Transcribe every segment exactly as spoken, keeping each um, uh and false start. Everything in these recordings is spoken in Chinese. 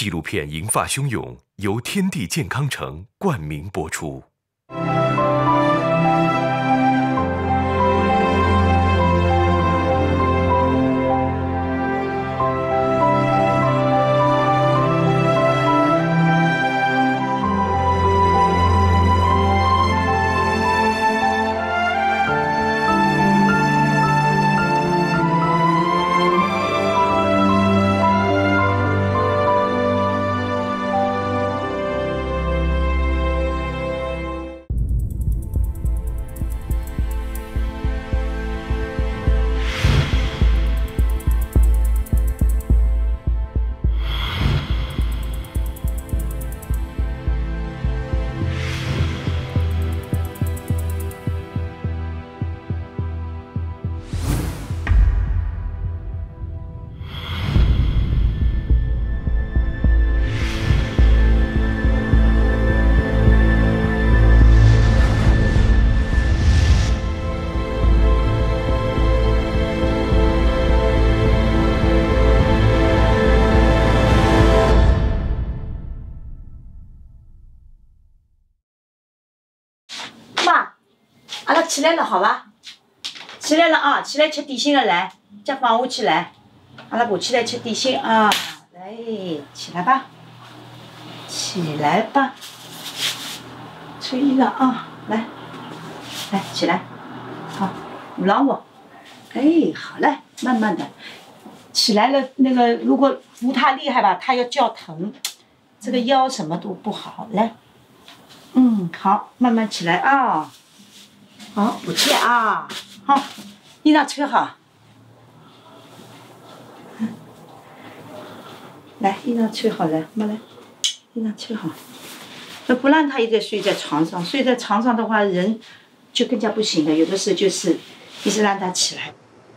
纪录片《银发汹涌》由天地健康城冠名播出。 阿拉起来了，好吧？起来了啊！起来吃点心了，来，再放下去来。阿拉爬起来吃点心啊！来，起来吧，起来吧，穿衣裳啊！来，来，起来，好，五郎我。哎，好嘞，慢慢的。起来了，那个如果扶他厉害吧，他要叫疼，这个腰什么都不好。来，嗯，好，慢慢起来啊。好，不见啊！好，衣裳穿好。来，衣裳穿好了，没来，衣裳穿好。那不让他一直睡在床上，睡在床上的话，人就更加不行了。有的时候就是一直让他起来。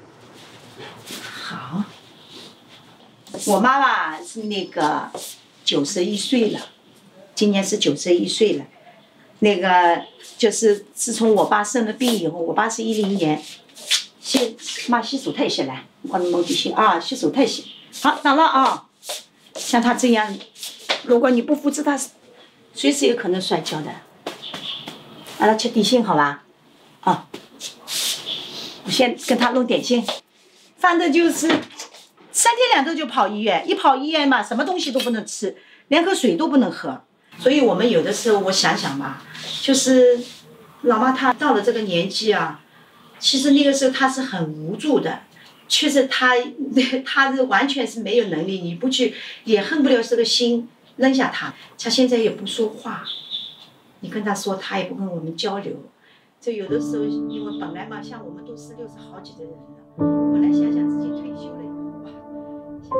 好，我妈妈是那个九十一岁了，今年是九十一岁了。那个就是自从我爸生了病以后，我爸是一零年，先妈洗手太些来，我你弄点心啊，洗手太些。好，等了啊。像他这样，如果你不扶持他，随时有可能摔跤的。让他吃点心好吧？啊，我先跟他弄点心，反正就是三天两头就跑医院，一跑医院嘛，什么东西都不能吃，连口水都不能喝。所以我们有的时候，我想想吧，就是老妈她到了这个年纪啊，其实那个时候她是很无助的，确实她她是完全是没有能力，你不去也恨不了这个心扔下她。她现在也不说话，你跟她说她也不跟我们交流。就有的时候，因为本来嘛，像我们都是六十好几的人了，本来想想自己退休了以后吧，想。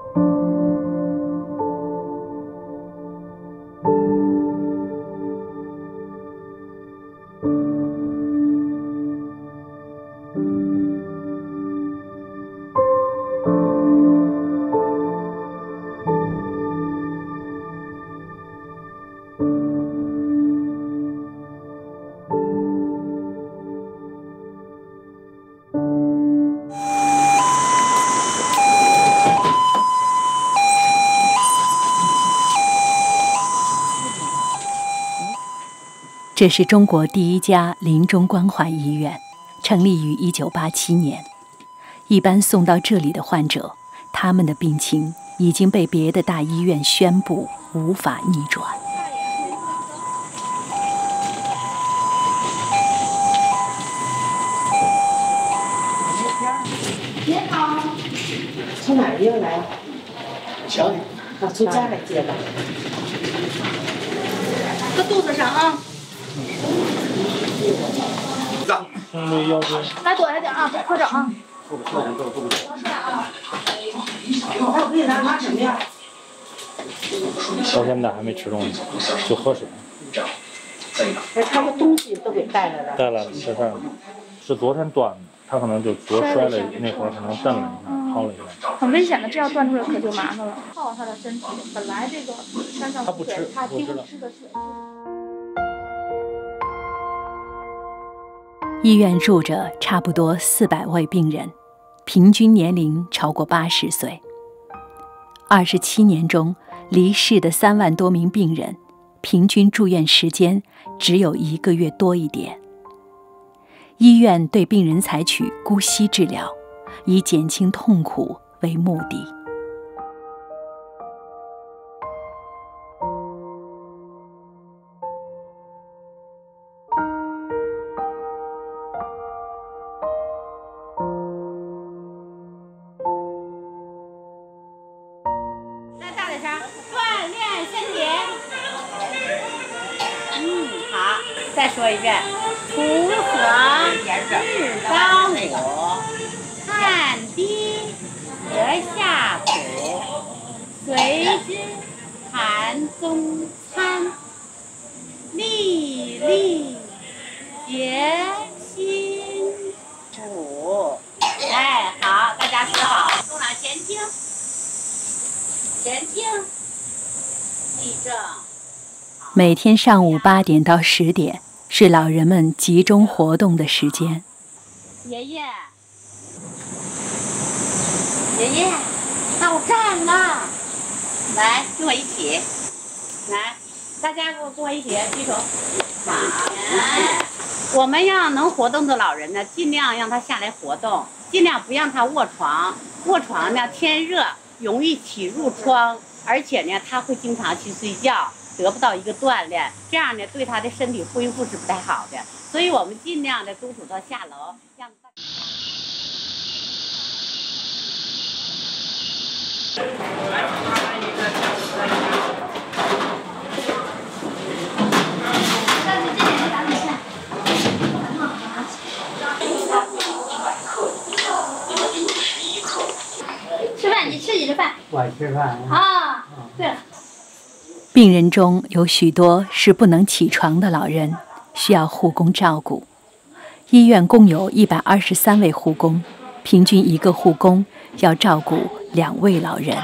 这是中国第一家临终关怀医院，成立于一九八七年。一般送到这里的患者，他们的病情已经被别的大医院宣布无法逆转。 你好，从哪儿又来？ 家里。 啊，从家来接的。搁肚子上啊。 嗯，腰椎。 来躲下点啊，别磕着啊。 做不出来，做做不了。 还可以拿拿什么呀？ 到现在还没吃东西，就喝水。 哎，他的东西都给带来了。 带来了，这事儿是昨天断的，他可能就昨摔了那会儿，可能蹬了一下，薅了一下。 很危险的，这要断出来可就麻烦了。靠他的身体，本来这个山上他不吃， 他几乎吃的。 吃的是。 医院住着差不多四百位病人，平均年龄超过八十岁。二十七年中， 离世的三万多名病人，平均住院时间只有一个月多一点。医院对病人采取姑息治疗，以减轻痛苦为目的。 再大点声，锻炼身体。嗯，好，再说一遍。锄禾日当午，汗滴禾下土，随之盘中餐，粒粒皆辛苦。哎，好，大家说好，重量前倾，前倾，立正。 每天上午八点到十点是老人们集中活动的时间。 爷爷，爷爷，到站了，来跟我一起，来，大家跟我跟我一起举手。好，我们要能活动的老人呢，尽量让他下来活动，尽量不让他卧床。卧床呢，天热容易起褥疮，而且呢，他会经常去睡觉。得不到一个锻炼，这样呢对他的身体恢复是不太好的，所以我们尽量的督促他下楼，让他。 吃饭，你吃你的饭。 我吃饭啊。对了。 病人中有许多是不能起床的老人，需要护工照顾。医院共有一百二十三位护工，平均一个护工要照顾两位老人。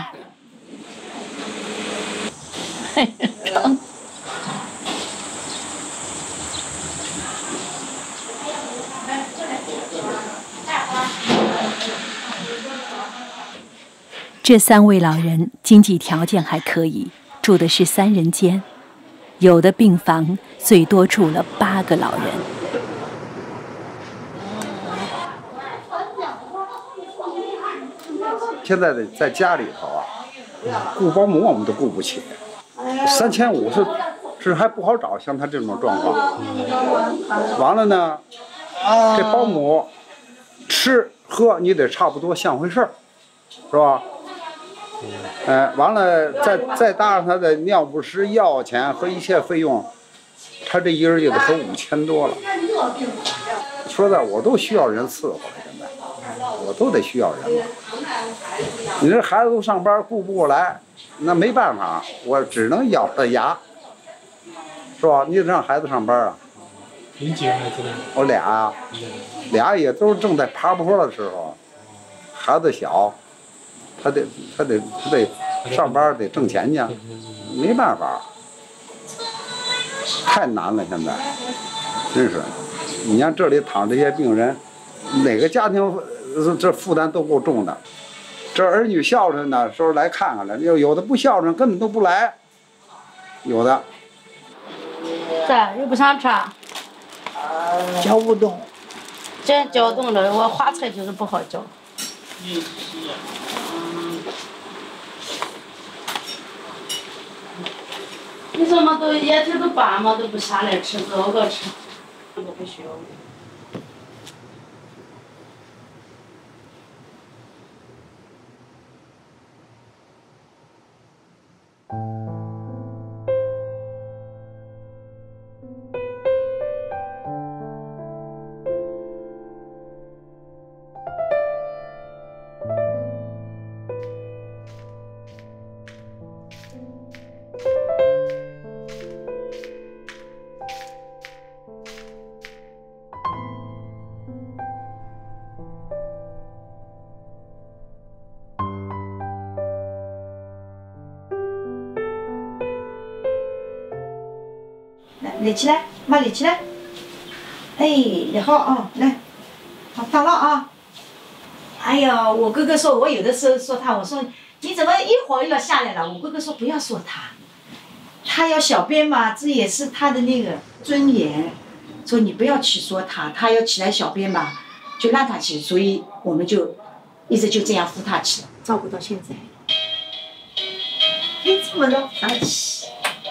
这三位老人经济条件还可以，住的是三人间，有的病房最多住了八个老人。 现在的在家里头啊，雇保姆我们都雇不起，三千五是是还不好找，像他这种状况。完了呢，这保姆吃喝你得差不多像回事儿，是吧？哎，完了再再搭上他的尿不湿药钱和一切费用，他这一人就得合五千多了。说的我都需要人伺候了，现在我都得需要人了。你这孩子都上班顾不过来，那没办法，我只能咬着牙，是吧？你得让孩子上班啊。 你几个孩子呢？ 我俩啊，俩也都是正在爬坡的时候，孩子小。他得，他得，他得上班，得挣钱去，没办法，太难了。现在，真是，你像这里躺这些病人，哪个家庭这负担都够重的。这儿女孝顺呢，时候来看看来，有有的不孝顺，根本都不来，有的。 这又不上车， 叫不动， 这叫动了，我花菜就是不好叫。 嗯。 你怎么都一天都爸妈都不下来吃，自个吃，都不需要。 立起来，妈立起来。哎，立好啊，来，好躺了啊。哎呀，我哥哥说，我有的时候说他，我说你怎么一会儿又要下来了？我哥哥说不要说他，他要小便嘛，这也是他的那个尊严。说你不要去说他，他要起来小便嘛，就让他去。所以我们就一直就这样扶他起来，照顾到现在。你怎么了？生气？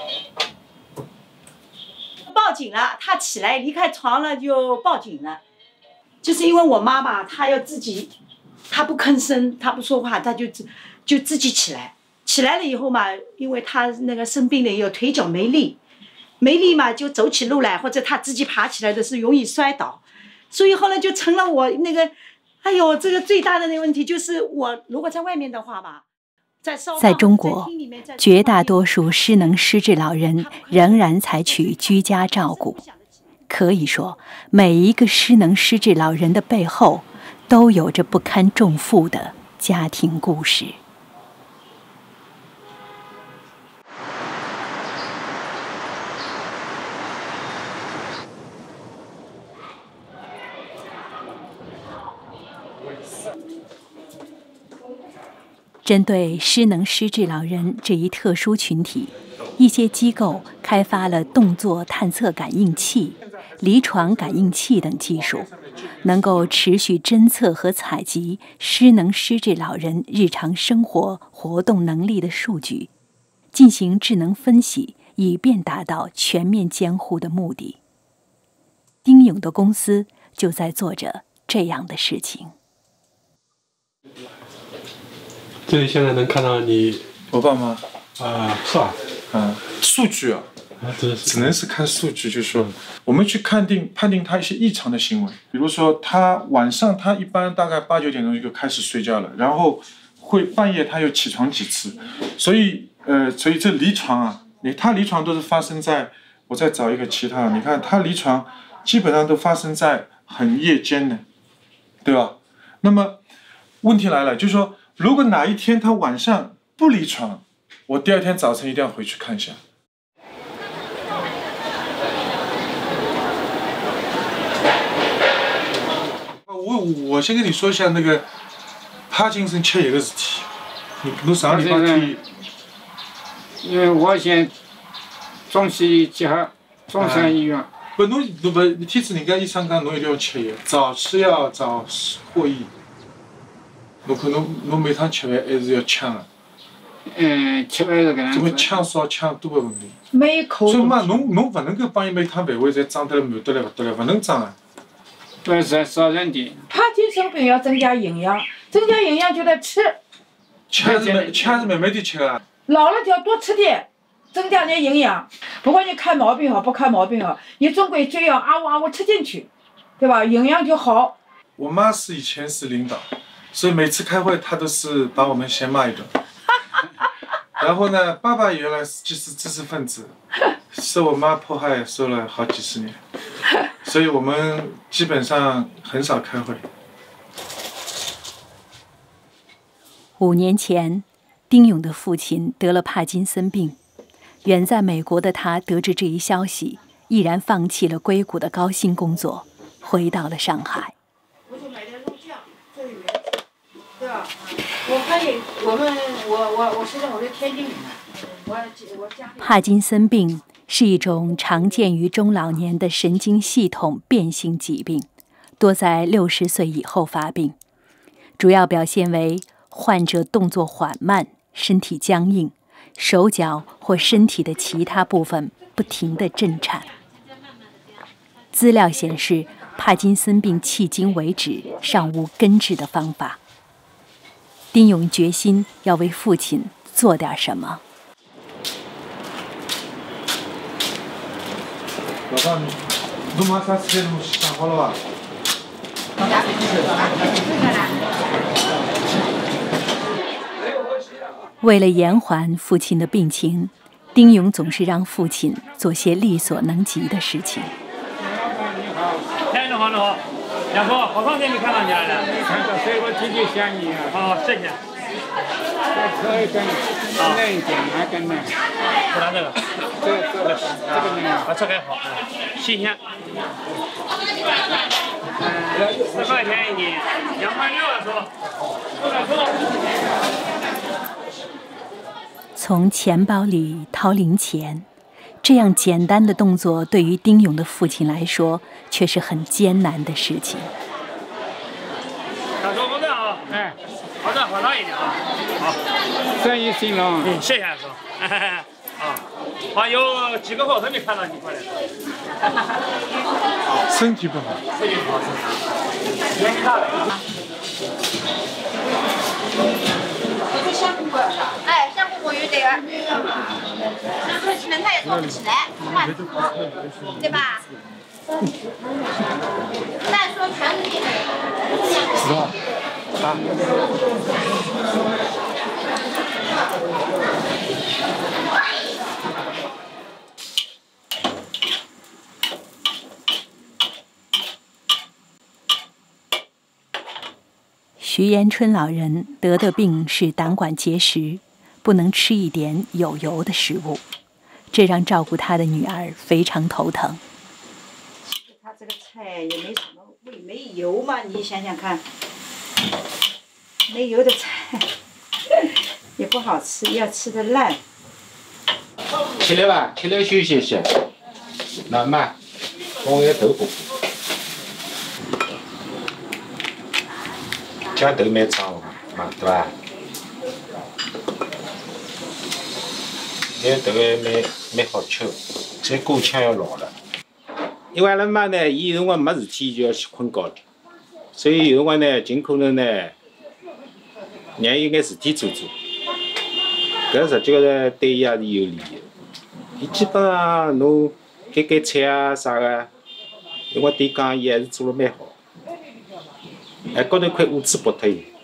报警了，他起来离开床了就报警了，就是因为我妈妈她要自己，她不吭声，她不说话，她就就自己起来。起来了以后嘛，因为她那个生病了，有腿脚没力。没力嘛，就走起路来，或者他自己爬起来的是容易摔倒，所以后来就成了我那个，哎呦，这个最大的那个问题就是我如果在外面的话吧，在在中国，绝大多数失能失智老人仍然采取居家照顾。可以说，每一个失能失智老人的背后，都有着不堪重负的家庭故事。针对失能失智老人这一特殊群体，一些机构开发了动作探测感应器、离床感应器等技术，能够持续侦测和采集失能失智老人日常生活活动能力的数据，进行智能分析，以便达到全面监护的目的。丁勇的公司就在做着这样的事情。 这里现在能看到你我爸妈啊，是吧？ 嗯，数据啊，只能是看数据，就是说我们去判定判定他一些异常的行为，比如说他晚上他一般大概八九点钟就开始睡觉了，然后会半夜他又起床几次，所以呃，所以这离床啊，你他离床都是发生在，我再找一个其他，你看他离床基本上都发生在很夜间的，对吧？那么问题来了，就是说。如果哪一天他晚上不离床，我第二天早晨一定要回去看一下。我我先跟你说一下那个帕金森吃药的事体。你侬上礼拜天， 因为我现中西医结合，中山医院。 不，侬侬不，天子人家医生讲侬一定要吃药，早吃药早获益。侬看侬侬每趟吃饭还是要呛的。 嗯，吃饭是搿样子。 怎么呛少呛多的问题？ 每口。 所以嘛，侬侬勿能够帮伊每趟饭碗侪装得来满得来勿得来，勿能装啊。 不是少人点。 帕金森病要增加营养，增加营养就得吃。 吃还是慢吃还是慢慢地吃啊。 老了就要多吃点，增加点营养。不管你看毛病好，不看毛病好，你总归就要啊呜啊呜吃进去，对吧？营养就好。 我妈是以前是领导。所以每次开会，他都是把我们先骂一顿。然后呢，爸爸原来就是知识分子，受我妈迫害受了好几十年，所以我们基本上很少开会。 五年前，丁勇的父亲得了帕金森病，远在美国的他得知这一消息，毅然放弃了硅谷的高薪工作，回到了上海。 我可以，我们我我我现在我在天津里面，我我家。 帕金森病是一种常见于中老年的神经系统变性疾病，多在六十岁以后发病，主要表现为患者动作缓慢、身体僵硬、手脚或身体的其他部分不停地震颤。资料显示，帕金森病迄今为止尚无根治的方法。丁勇决心要为父亲做点什么。 老大，侬买啥菜侬想好了吧？ 为了延缓父亲的病情，丁勇总是让父亲做些力所能及的事情。 哎，你好，你好。两叔，好长时间没看到你了呢。 没看到，所以我天天想你啊。 好，谢谢。 再扯一根，嫩一点，哪根呢？ 不拿这个。 这个这个这个嫩。 啊，这还好，新鲜。嗯，十块钱一斤，两块六了叔。 从钱包里掏零钱，这样简单的动作对于丁勇的父亲来说却是很艰难的事情。 大叔，好的啊，哎，好的，好大一点啊，好， 生意兴隆， 嗯，谢谢叔，啊，还有几个号都没看到你过来， 身体不好， 身体不好，年纪大了。 哎，香菇果园对吧？可能他也做不起来，慢煮，对吧？但说全是你。 是吧？啊。 徐延春老人得的病是胆管结石，不能吃一点有油的食物，这让照顾他的女儿非常头疼。 他这个菜也没什么味，没油嘛，你想想看，没油的菜也不好吃，要吃的烂。 起来吧，起来休息一下。那妈，放眼豆腐。这豆蛮脏嘛，对吧？这豆还蛮蛮好吃，再过腔要老了。因为阿拉妈呢，伊有辰光没事体就要去困觉了，所以有辰光呢，尽可能呢，让伊有眼事体做做。搿实际高头对伊也是有利的。伊基本上侬改改菜啊啥个，有辰光对讲伊还是做了蛮好。哎，高头块污渍剥脱伊。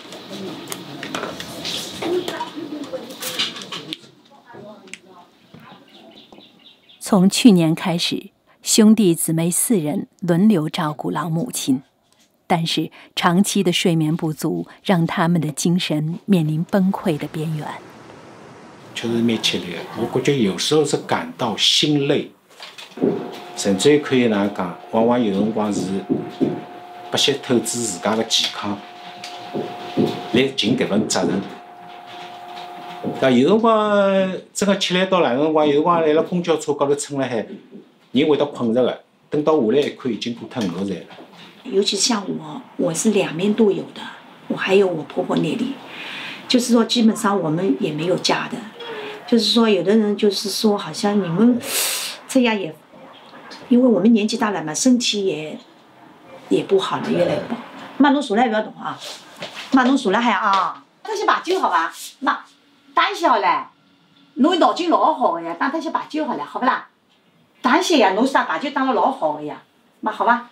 从去年开始，兄弟姊妹四人轮流照顾老母亲，但是长期的睡眠不足让他们的精神面临崩溃的边缘。 确实蛮吃力的，我觉得有时候是感到心累，甚至于可以哪能讲，往往有辰光是不惜透支自家的健康来尽搿份责任。但有辰光真个吃力到哪能辰光，有辰光辣辣公交车高头撑辣海，人会得困着个，等到下来一看，已经过脱五个站了。 尤其像我，我是两面都有的，我还有我婆婆那里，就是说基本上我们也没有家的，就是说有的人就是说好像你们这样也，因为我们年纪大了嘛，身体也也不好了，越来越不好。妈，侬坐来不要动啊！妈，侬坐辣海啊！打些牌九好吧？妈，打一些好唻。侬脑筋老好个呀，打脱些牌九好唻，好不啦？打一些呀，侬是打牌九打了老好个呀，妈好吧？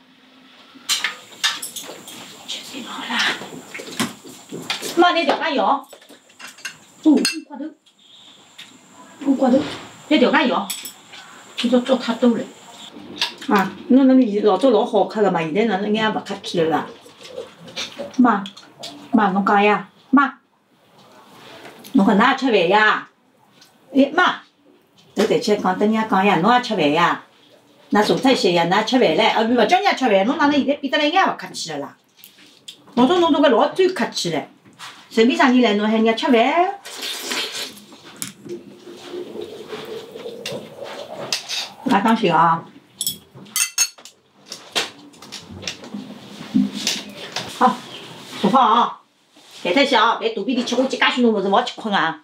确定好啦。妈，你调羹油。哦，骨头。哦，骨头。你调羹油。今朝做太多了。啊，侬侬以老早老好看个嘛，现在哪能眼勿客气了啦？妈，妈，侬讲呀，妈，侬讲㑚也吃饭呀？哎，妈，头抬起来讲，跟人家讲呀，侬也吃饭呀？㑚坐脱一些呀，㑚吃饭唻？啊，勿叫人家吃饭，侬哪能现在变得来一眼勿客气了啦？老早侬总归老最客气唻，随便啥人来侬喊人家吃饭？㑚当心啊！好，坐好啊！饭脱些啊，饭肚皮里吃下去介许多物事，勿好去困啊！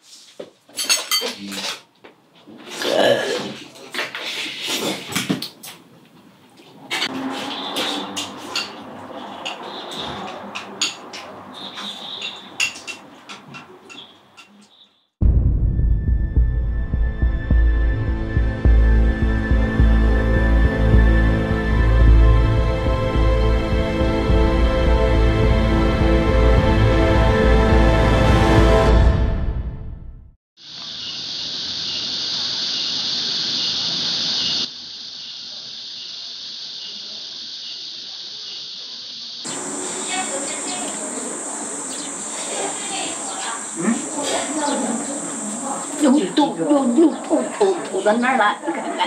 又吐又又吐吐吐到那儿了，你看看。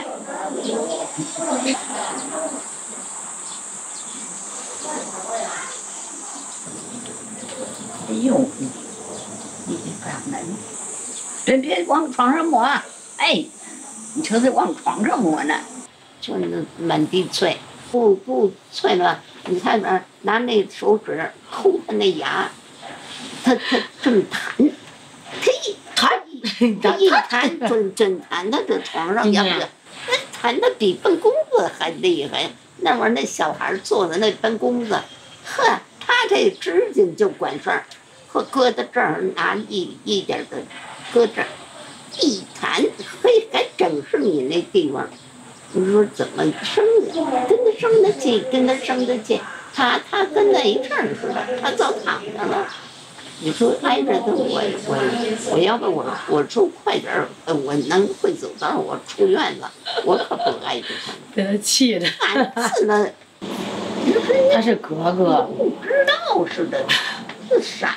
哎呦，你这干嘛呢？ 别别往床上抹，哎，你瞅瞅往床上抹呢，就那满地啐，不不啐了，你看那拿那手指抠他那牙，他他正弹，他一弹，他一弹准准弹他这床上，要不那弹的比笨公子还厉害。那会儿那小孩做的那笨公子，呵，他这指甲就管事儿。或搁到这儿拿一一点的，搁这儿一弹，嘿，还整是你那地方。你说怎么生的？跟他生的气，跟他生的气，他他跟那一阵儿似的，他早躺下了。你说挨着他，我我我要不我我说快点儿，我能会走道，我出院了，我可不挨着他。 给他气的。 是呢， 他是格格， 不知道似的。这傻，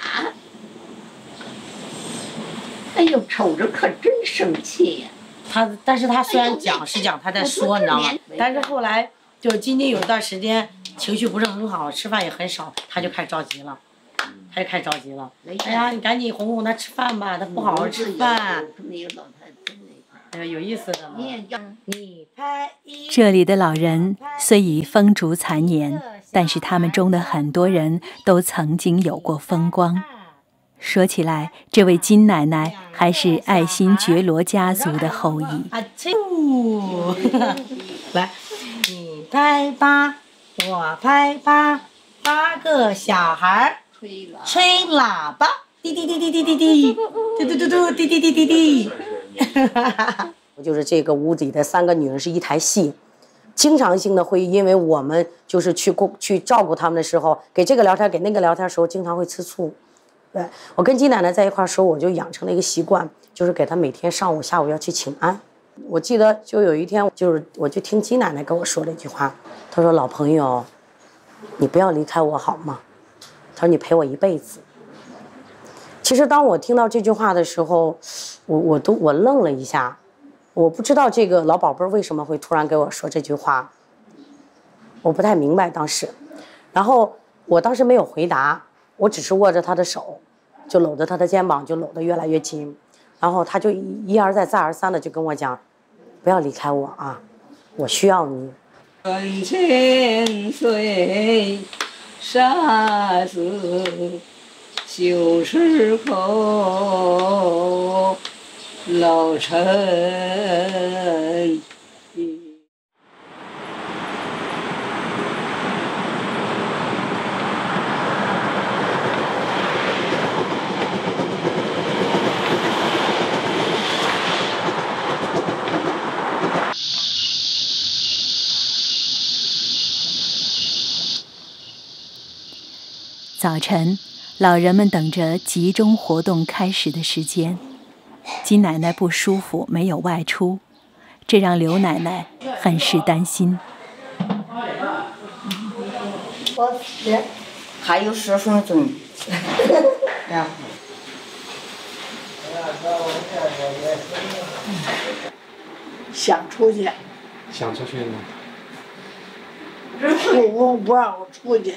哎呦，瞅着可真生气呀、啊！ 他，但是他虽然讲是讲他在说，你知道吗？但是后来就今天有一段时间情绪不是很好，吃饭也很少，他就开始着急了，他就开始着急了。哎呀，你赶紧哄哄他吃饭吧，他不好好吃饭。哎呀，有意思的嘛。你拍一。 这里的老人虽已风烛残年，但是他们中的很多人都曾经有过风光。说起来，这位金奶奶还是爱新觉罗家族的后裔。 啊，来，你拍八，我拍八，八个小孩吹喇叭，滴滴滴滴滴滴滴，嘟嘟嘟嘟滴滴滴滴滴。 就是这个屋里的三个女人是一台戏。经常性的会因为我们就是去去照顾他们的时候，给这个聊天给那个聊天的时候，经常会吃醋。对，我跟金奶奶在一块儿时候，我就养成了一个习惯，就是给她每天上午下午要去请安。我记得就有一天，就是我就听金奶奶跟我说了一句话，她说：“老朋友，你不要离开我好吗？”她说：“你陪我一辈子。”其实当我听到这句话的时候，我我都我愣了一下。我不知道这个老宝贝为什么会突然给我说这句话，我不太明白当时。然后我当时没有回答，我只是握着他的手，就搂着他的肩膀，就搂得越来越紧。然后他就一而再再而三的就跟我讲，不要离开我啊，我需要你。 春千岁沙子旧时候老陈。 早晨，老人们等着集中活动开始的时间。金奶奶不舒服，没有外出，这让刘奶奶很是担心。 我还有十分钟，然后想出去， 想出去呢？ 这父母不让我出去。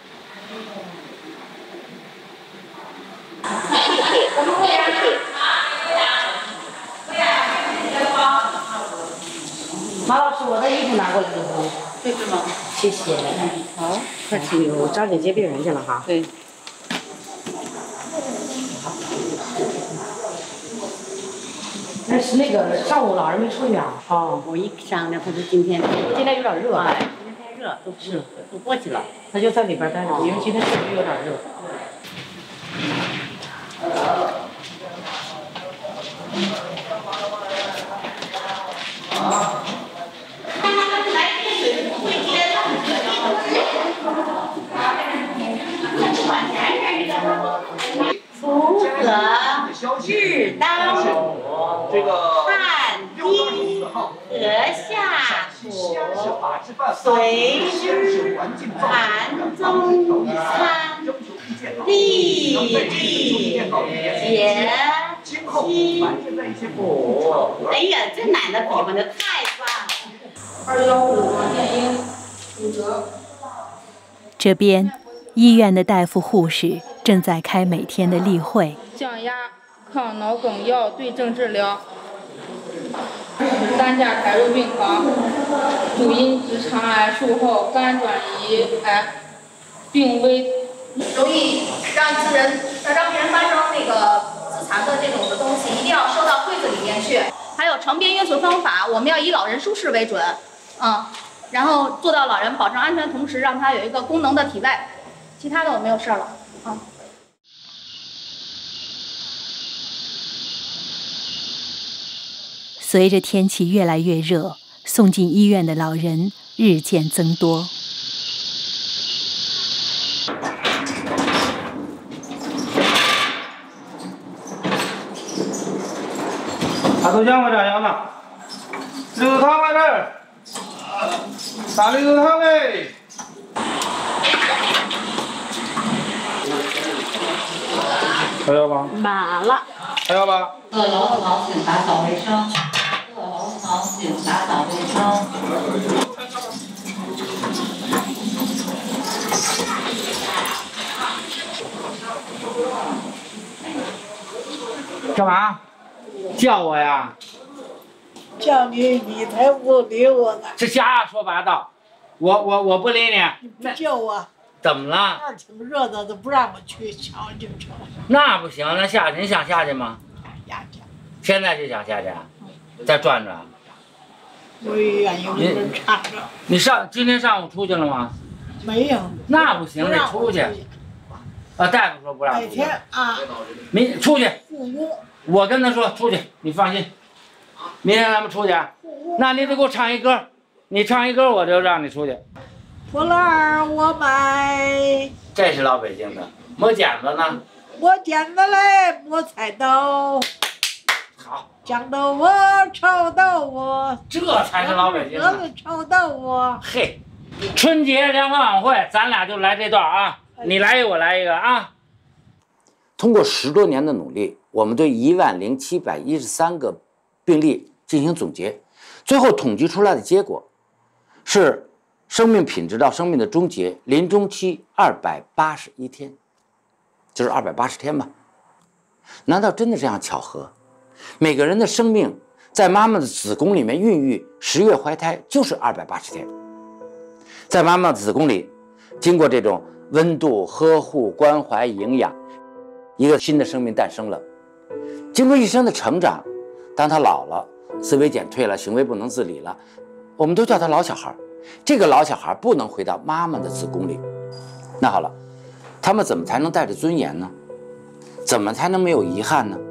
马老师，我的衣服拿过来了吗？ 这是吗？ 谢谢。好，快去，我抓紧接病人去了哈。 对。 那是那个上午老人没出去啊？ 哦，我一商量，他说今天今天有点热， 哎，今天太热，都是都过去了。 那就在里边待着，因为今天确实有点热。 福泽日当午，汉丁阁下府，随之禅宗参，历历结清府。哎呀，这奶奶比划的太棒了！ 二幺五电音，负责。 这边医院的大夫护士正在开每天的例会。 降压， 抗脑梗药对症治疗。担架抬入病房，主因直肠癌术后肝转移癌，病危。 容易让自人让病人发生那个自残的这种的东西，一定要收到柜子里面去。还有床边约束方法，我们要以老人舒适为准，嗯，然后做到老人保证安全，同时让他有一个功能的体外。其他的我没有事了，啊。 随着天气越来越热，送进医院的老人日渐增多。 大豆浆我加要吗？绿豆汤在这儿，打绿豆汤嘞。还要吗？ 满了。 还要吧？ 各楼层请打扫卫生。各楼层请打扫卫生。 干嘛？叫我呀？ 叫你，你才不理我呢。 这瞎说八道！我我我不理你。 你不叫我。 怎么了？ 那儿挺热的，都不让我去瞧就成。 那不行，那下去你想下去吗？ 下去。 现在就想下去，再转转。 我也愿意跟人唱着。 你上今天上午出去了吗？ 没有。 那不行，得出去。啊，大夫说不让出去。 每天啊。 明出去。 护工。 我跟他说出去，你放心。明天咱们出去，那你得给我唱一歌，你唱一歌我就让你出去。 破烂儿我买。 这是老北京的。磨剪子呢？ 磨剪子嘞，磨菜豆。 好。 豇豆腐，臭豆腐。 这才是老北京的。 臭豆腐。 嘿，春节联欢晚会，咱俩就来这段啊，你来一个，我来一个啊。 通过十多年的努力，我们对一万零七百一十三个病例进行总结，最后统计出来的结果是生命品质到生命的终结，临终期二百八十一天，就是二百八十天吧？难道真的这样巧合？每个人的生命在妈妈的子宫里面孕育，十月怀胎就是二百八十天，在妈妈的子宫里，经过这种温度、呵护、关怀、营养，一个新的生命诞生了。经过一生的成长，当他老了，思维减退了，行为不能自理了，我们都叫他老小孩。这个老小孩不能回到妈妈的子宫里。那好了，他们怎么才能带着尊严呢？怎么才能没有遗憾呢？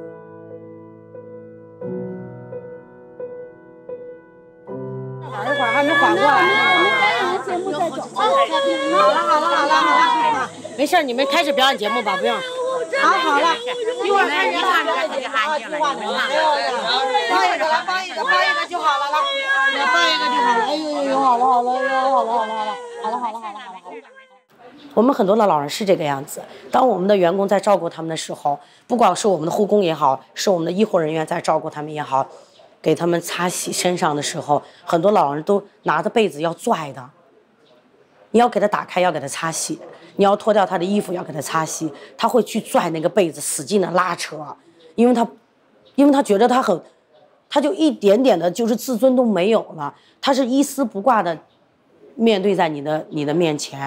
缓一会儿还没缓过来呢。节目再走。好了好了好了好了，没事，你们开始表演节目吧，不用。好好了，一会儿开始唱表演节目啊，计划呢？放一个来，放一个，放一个就好了，来，放一个就好了。哎呦呦呦，好了好了，哎呦好了好了好了，好了好了好了好了好了。 我们很多的老人是这个样子，当我们的员工在照顾他们的时候，不管是我们的护工也好，是我们的医护人员在照顾他们也好，给他们擦洗身上的时候，很多老人都拿着被子要拽的。你要给他打开，要给他擦洗；你要脱掉他的衣服，要给他擦洗。他会去拽那个被子，使劲的拉扯，因为他，因为他觉得他很，他就一点点的，就是自尊都没有了。他是一丝不挂的面对在你的你的面前，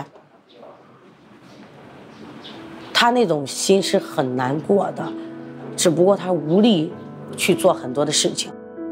他那种心是很难过的，只不过他无力去做很多的事情。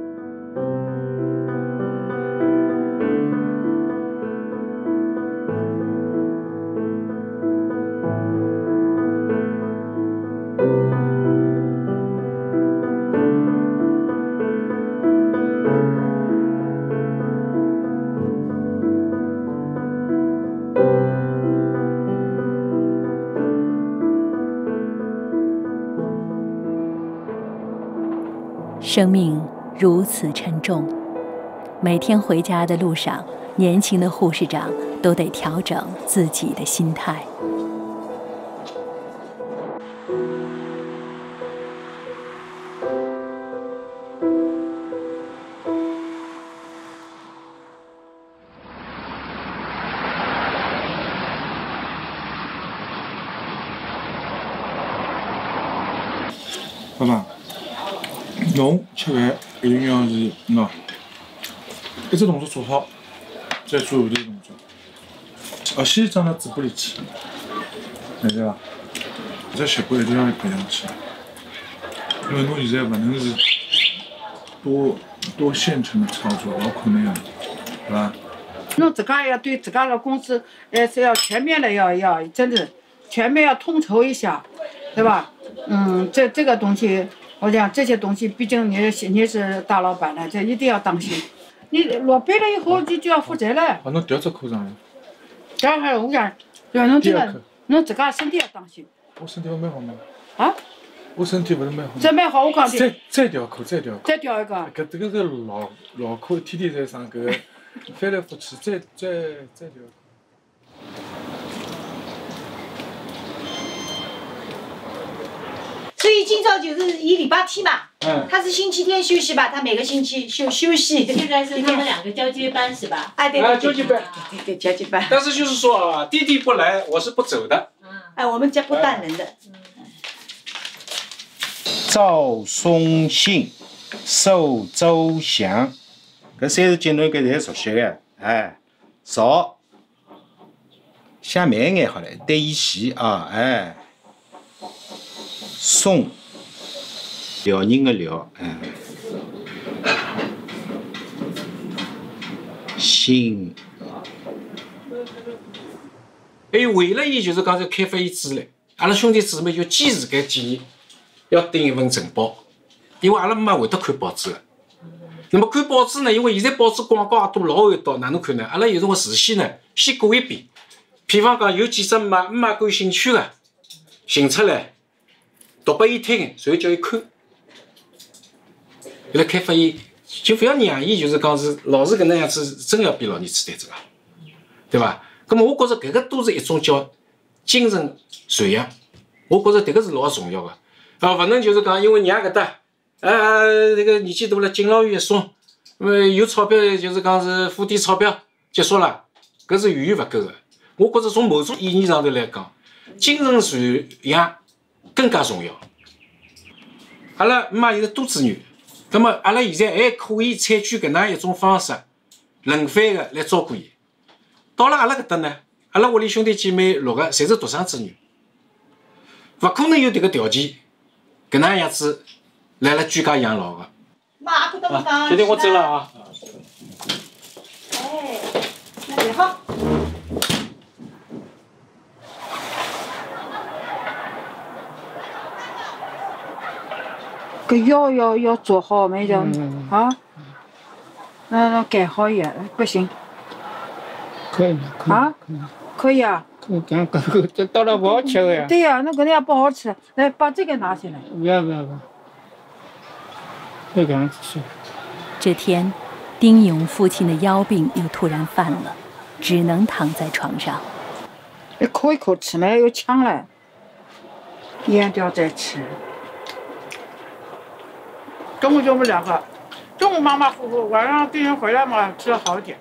生命如此沉重，每天回家的路上，年轻的护士长都得调整自己的心态。 爸爸。 侬吃饭一定要是喏，一只动作做好，再做后头动作。哦，先装到嘴巴里去，晓得伐？这习惯一定要培养起来，因为侬现在勿能是多多线程的操作，老困难的，对伐？ 侬自家要对自家的公司，呃，是要全面的要要，真的全面要统筹一下，对吧？嗯，这这个东西，我讲这些东西，毕竟你是你是大老板了，这一定要当心。你落背了以后，你就要负责了。 把侬调只课上来。 这样还我讲，要侬这个，侬自家身体要当心。 我身体蛮好吗？ 啊？ 我身体不是蛮好。 这蛮好，我讲的。 再再调课，再调课。 再调一个。 搿这个是老老课，天天在上搿，翻来覆去，再再再调。 所以今朝就是一礼拜天嘛， 嗯， 他是星期天休息吧？他每个星期休休息。 现在是他们两个交接班是吧？ 哎，对啊， 对对， 交接班， 对对交接班。 但是就是说啊，弟弟不来，我是不走的。 哎，我们家不断人的。 赵松信、寿周祥，搿三十几侬搿侪熟悉个，哎，赵，写慢眼好了，对伊前啊，哎，松，辽宁个辽，哎，信，还有为了伊就是讲是开发伊主力，阿拉兄弟姊妹就坚持搿几年。要订一份晨报，因为阿拉妈会得看报纸个。那么看报纸呢，因为现在报纸广告也多，老会到，哪能看呢？阿拉有辰光事先呢，先过一遍。譬方讲，有几只妈妈感兴趣个，寻出来读拨伊听，然后叫伊看。为了开发伊，就不要让伊就是讲是老是搿能样子，真要变老年痴呆症啊，对伐？咁么我觉着搿个都是一种叫精神传扬，我觉着迭个是老重要个。啊，勿能就是讲，因为娘搿搭，啊，这个年纪大了，敬老院一送，那么有钞票就是讲是付点钞票结束了，搿是远远勿够个。我觉着从某种意义上头来讲，精神传扬更加重要。阿拉妈现在多子女，那么阿拉现在还可以采取搿能一种方式，轮番个来照顾伊。到了阿拉搿搭呢，阿拉屋里兄弟姐妹六个侪是独生子女，勿可能有迭个条件。搿能样子来了居家养老个。 妈，不懂不懂。 今天我走了啊。 哎，那也好。 搿药要要做好没叫啊？那那改好一点，不行。 可以可以啊？可以啊。 讲搿个这到了不好吃的呀。 对呀、啊，那肯定要不好吃。来，把这个拿起来。 不要不要不要，这个样子吃。 这天，丁勇父亲的腰病又突然犯了，只能躺在床上。 一口一口吃嘛，又呛了，咽掉再吃。中午就我们两个，中午马马虎虎，晚上病人回来嘛，吃的好一点。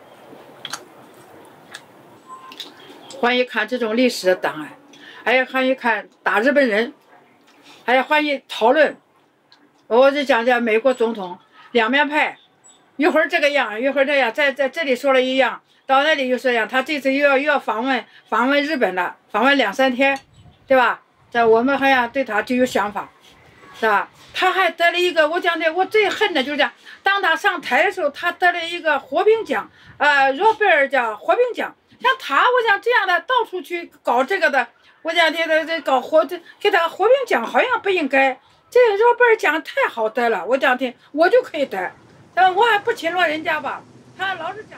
欢迎看这种历史的档案，还要欢迎看打日本人，还要欢迎讨论。我就讲讲美国总统两面派，一会儿这个样，一会儿这样，在在这里说了一样，到那里又说一样。他这次又要又要访问访问日本了，访问两三天，对吧？在我们好像对他就有想法，是吧？他还得了一个，我讲的我最恨的就是讲，当他上台的时候，他得了一个和平奖，呃，诺贝尔奖和平奖。像他，我讲这样的到处去搞这个的，我讲这这这搞和这给他和平奖好像不应该，这个诺贝尔奖太好得了，我讲听我就可以得，但我还不请了人家吧，他老是讲。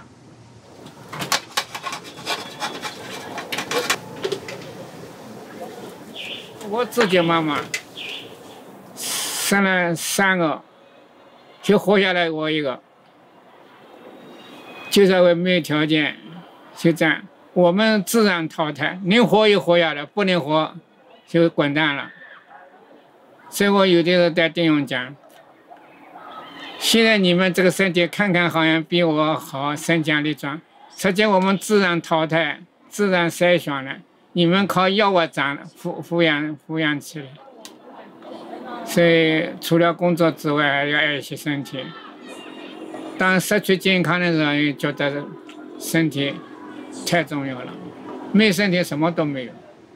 我自己妈妈生了三个，就活下来我一个，就是因为没有条件。就这样，我们自然淘汰，能活就活下来，不能活就滚蛋了。所以我有的时候在丁勇讲，现在你们这个身体看看好像比我好，身强力壮，实际我们自然淘汰，自然筛选了，你们靠药物长抚抚养抚养起来。 所以除了工作之外，还要爱惜身体。当失去健康的人，觉得身体太重要了，没身体什么都没有。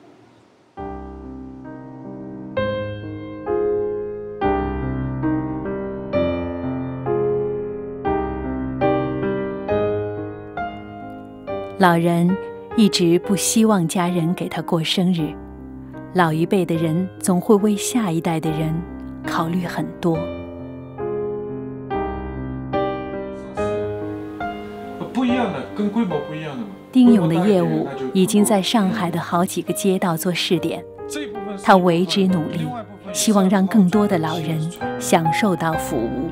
老人一直不希望家人给他过生日，老一辈的人总会为下一代的人考虑很多。 不一样的，跟规模不一样的嘛。 丁勇的业务已经在上海的好几个街道做试点，他为之努力，希望让更多的老人享受到服务。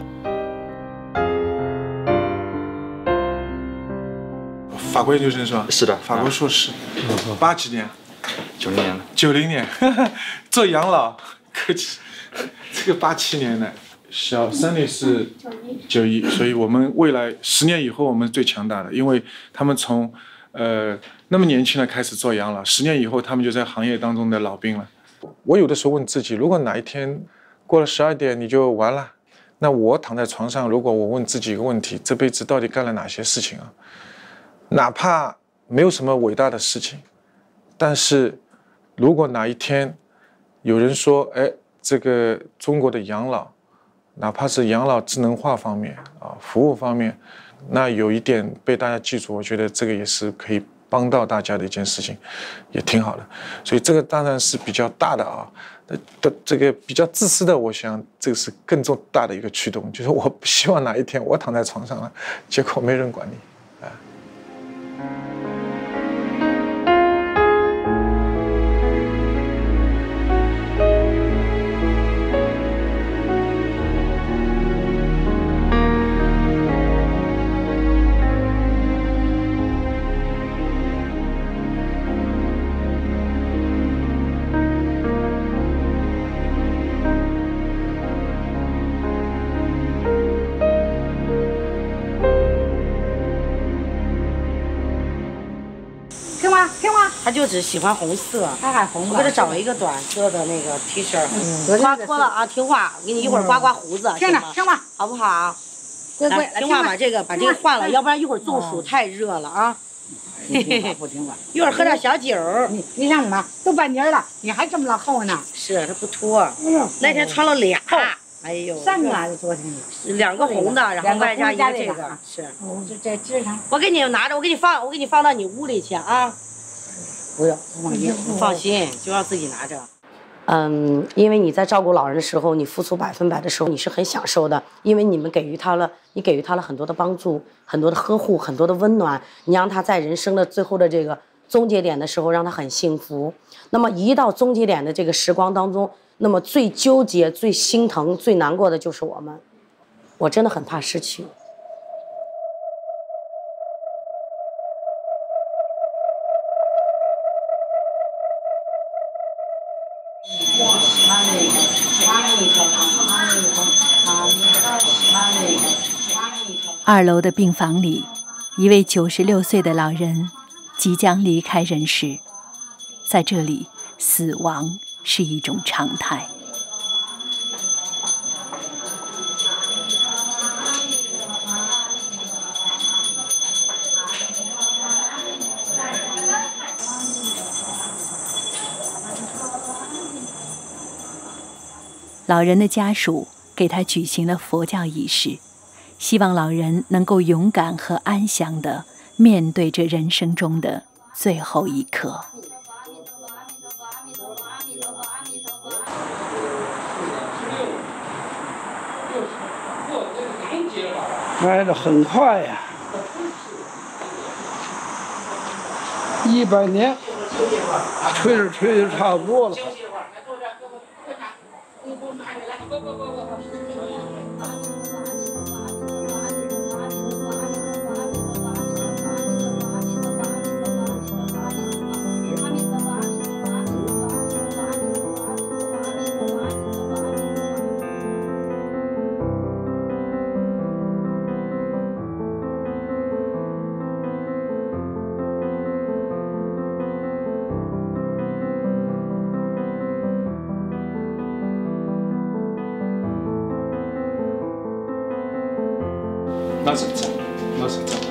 法国研究生是吧？ 是的， 法国硕士，八几年？ 九零年的。 九零年，做养老，客气。这个八七年的，小三里是九一，所以我们未来十年以后我们最强大的，因为他们从呃那么年轻的开始做养老，十年以后他们就在行业当中的老兵了。我有的时候问自己，如果哪一天过了十二点你就完了，那我躺在床上，如果我问自己一个问题，这辈子到底干了哪些事情啊？哪怕没有什么伟大的事情，但是如果哪一天有人说，哎，这个中国的养老，哪怕是养老智能化方面啊，服务方面，那有一点被大家记住，我觉得这个也是可以帮到大家的一件事情，也挺好的。所以这个当然是比较大的啊，的这个比较自私的，我想这个是更重大的一个驱动，就是我不希望哪一天我躺在床上了，结果没人管你。 他就只喜欢红色， 他还红。 我给他找一个短色的那个 T 恤，嗯，刮脱了啊，听话，我给你一会儿刮刮胡子， 听着听话， 好不好？ 乖乖， 听话，把这个把这个换了，要不然一会儿中暑太热了啊。 不听话，不听话。 一会儿喝点小酒。 你你想什么？都半年了，你还这么老厚呢？ 是，他不脱。那天穿了俩。哎呦， 三个还是昨天的？两个红的，然后外加一个这个。是。 哦，这这这上。 我给你拿着，我给你放，我给你放到你屋里去啊。 不用，不放心， 不放心，就要自己拿着。嗯，因为你在照顾老人的时候，你付出百分百的时候，你是很享受的，因为你们给予他了，你给予他了很多的帮助，很多的呵护，很多的温暖，你让他在人生的最后的这个终结点的时候，让他很幸福。那么一到终结点的这个时光当中，那么最纠结、最心疼、最难过的就是我们。我真的很怕失去。 二楼的病房里，一位九十六岁的老人即将离开人世。在这里，死亡是一种常态。老人的家属给他举行了佛教仪式，希望老人能够勇敢和安详地面对着人生中的最后一刻。 来的很快呀，一百年，吹着吹着差不多了。 那是真，那是真。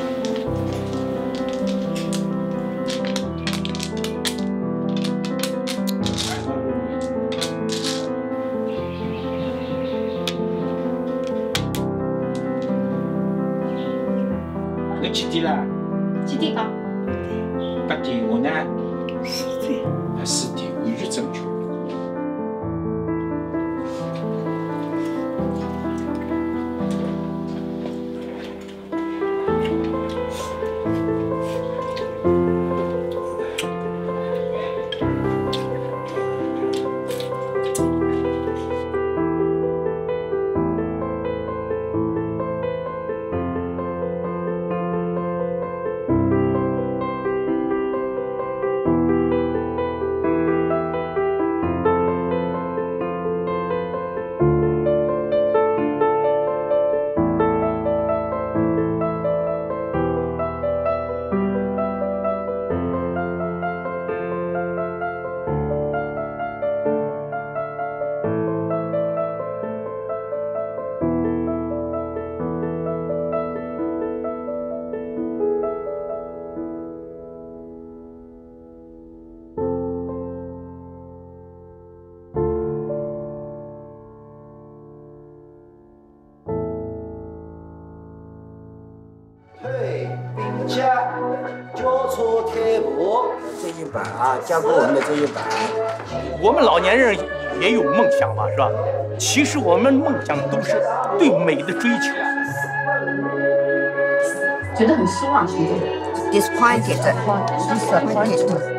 你几点了？ 几点讲？ 八点，我呢？ 四点。 啊，四点，完全正确。 腿并肩，交错腿部这一半啊，加过我们的这一半。 我们老年人也有梦想嘛，是吧？其实我们梦想都是对美的追求。 觉得很失望，是不是 ？Disappointed，disappointed。